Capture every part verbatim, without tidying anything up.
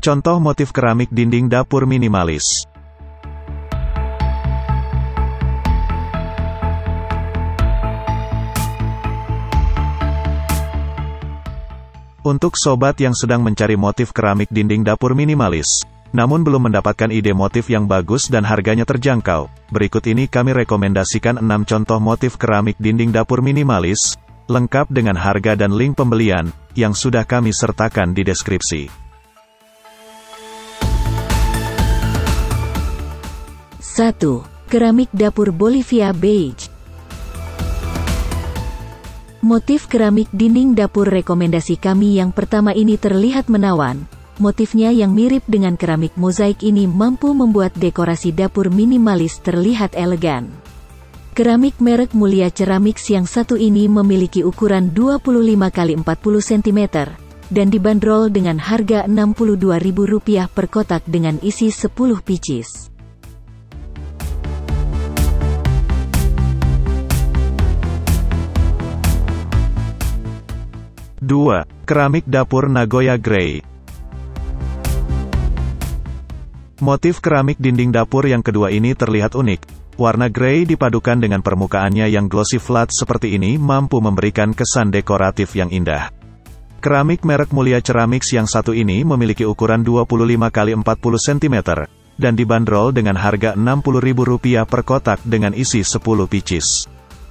Contoh motif keramik dinding dapur minimalis. Untuk sobat yang sedang mencari motif keramik dinding dapur minimalis, namun belum mendapatkan ide motif yang bagus dan harganya terjangkau, berikut ini kami rekomendasikan enam contoh motif keramik dinding dapur minimalis, lengkap dengan harga dan link pembelian, yang sudah kami sertakan di deskripsi. satu. Keramik dapur Bolivia Beige. Motif keramik dinding dapur rekomendasi kami yang pertama ini terlihat menawan. Motifnya yang mirip dengan keramik mozaik ini mampu membuat dekorasi dapur minimalis terlihat elegan. Keramik merek Mulia Ceramics yang satu ini memiliki ukuran dua puluh lima kali empat puluh sentimeter, dan dibanderol dengan harga enam puluh dua ribu rupiah per kotak dengan isi sepuluh pieces. dua. Keramik dapur Nagoya Grey. Motif keramik dinding dapur yang kedua ini terlihat unik. Warna grey dipadukan dengan permukaannya yang glossy flat seperti ini mampu memberikan kesan dekoratif yang indah. Keramik merek Mulia Ceramics yang satu ini memiliki ukuran dua puluh lima kali empat puluh sentimeter, dan dibanderol dengan harga enam puluh ribu rupiah per kotak dengan isi sepuluh pieces.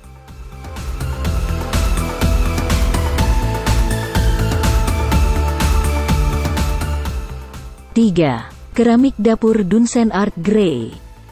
tiga. Keramik dapur Dunsen Art Grey.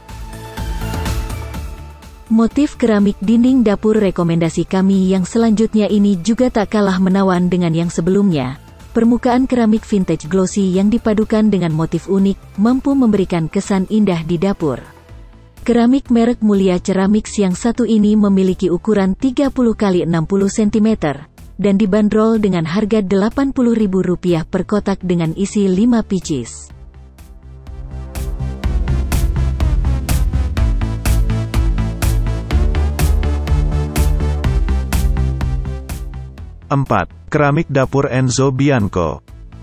Motif keramik dinding dapur rekomendasi kami yang selanjutnya ini juga tak kalah menawan dengan yang sebelumnya. Permukaan keramik vintage glossy yang dipadukan dengan motif unik, mampu memberikan kesan indah di dapur. Keramik merek Mulia Ceramics yang satu ini memiliki ukuran tiga puluh kali enam puluh sentimeter, dan dibanderol dengan harga delapan puluh ribu rupiah per kotak dengan isi lima pieces. empat. Keramik dapur Enzo Bianco.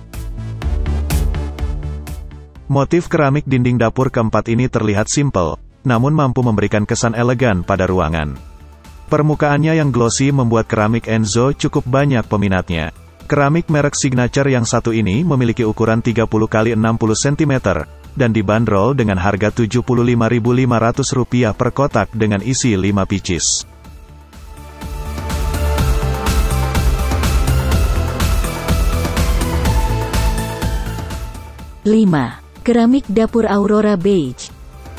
Motif keramik dinding dapur keempat ini terlihat simpel, namun mampu memberikan kesan elegan pada ruangan. Permukaannya yang glossy membuat keramik Enzo cukup banyak peminatnya. Keramik merek Signature yang satu ini memiliki ukuran tiga puluh kali enam puluh sentimeter, dan dibanderol dengan harga tujuh puluh lima ribu lima ratus rupiah per kotak dengan isi lima pieces. lima. Keramik dapur Aurora Beige.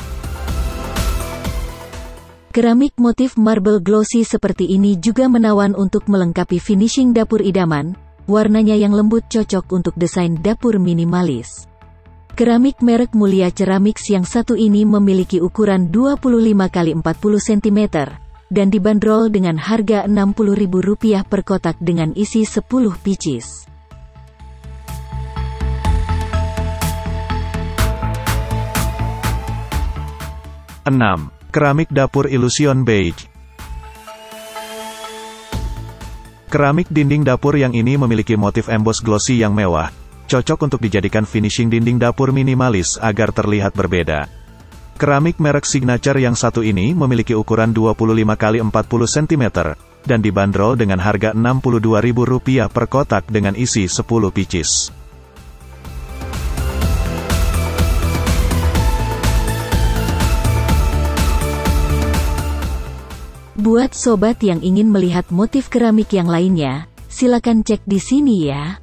Keramik motif marble glossy seperti ini juga menawan untuk melengkapi finishing dapur idaman. Warnanya yang lembut cocok untuk desain dapur minimalis. Keramik merek Mulia Ceramics yang satu ini memiliki ukuran dua puluh lima kali empat puluh sentimeter, dan dibanderol dengan harga enam puluh ribu rupiah per kotak dengan isi sepuluh pieces. enam. Keramik dapur Illusion Beige. Keramik dinding dapur yang ini memiliki motif emboss glossy yang mewah, cocok untuk dijadikan finishing dinding dapur minimalis agar terlihat berbeda. Keramik merek Signature yang satu ini memiliki ukuran dua puluh lima kali empat puluh sentimeter, dan dibanderol dengan harga enam puluh dua ribu rupiah per kotak dengan isi sepuluh pieces. Buat sobat yang ingin melihat motif keramik yang lainnya, silakan cek di sini ya.